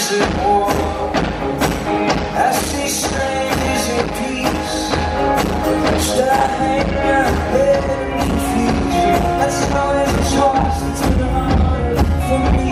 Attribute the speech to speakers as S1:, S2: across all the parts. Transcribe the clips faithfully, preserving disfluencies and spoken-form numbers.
S1: is at war. I see strangers in peace. Should I hang my head and confuse? That's always a choice that's been hard for me.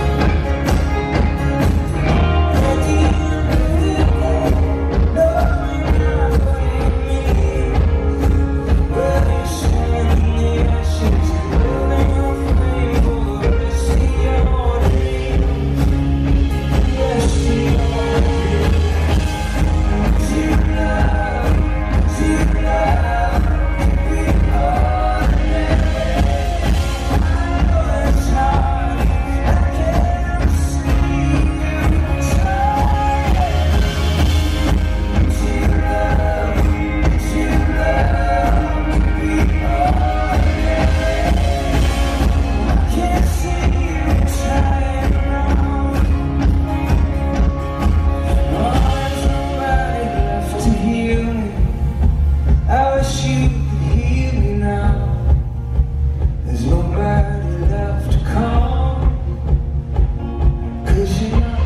S1: At the end of the day, knowing not what it means, where you stand in the ashes, building your flame for the rest of your dreams. Yes, you are here. To love, to love, to be ordinary. I know it's hard, I can't see you trying. To love, to love, to be ordinary. I can't see you trying now. There's nobody left to heal me. I wish you could heal me now. There's nobody left to call, 'cause you know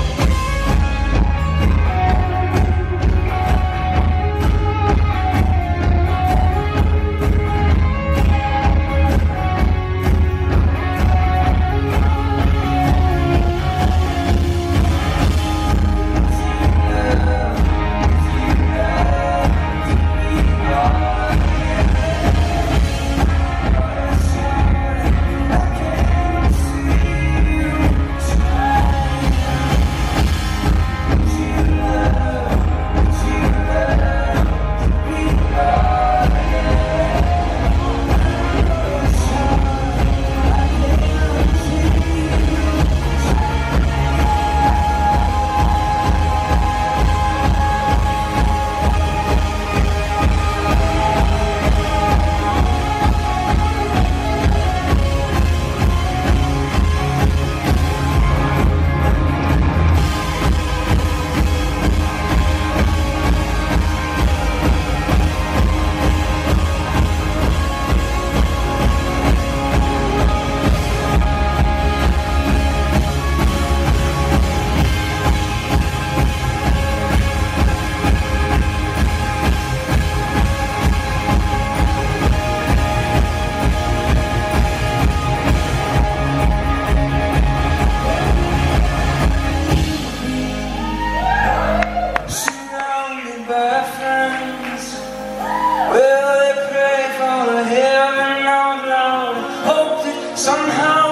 S1: surrounded by friends. Will they pray for a heaven out loud? Hope that somehow